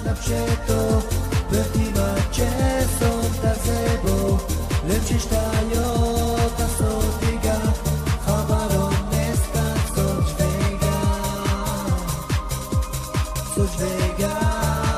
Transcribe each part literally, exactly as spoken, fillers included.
zawsze to Pewnie cię są ta zebo Lecz tajo ta sotiga Chabaron nesta coś wega Coś wega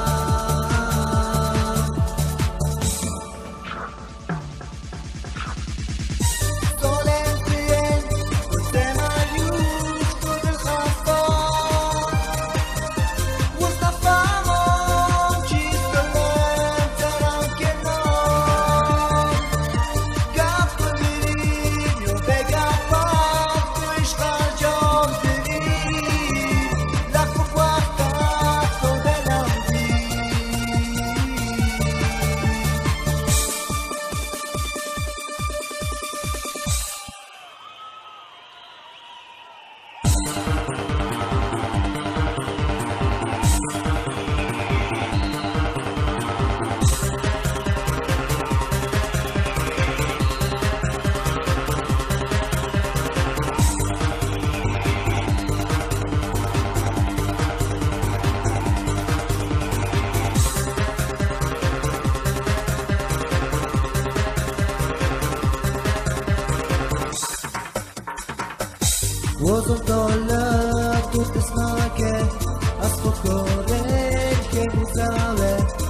وزن دولت تو تسمعك أصفق ريك مزاوي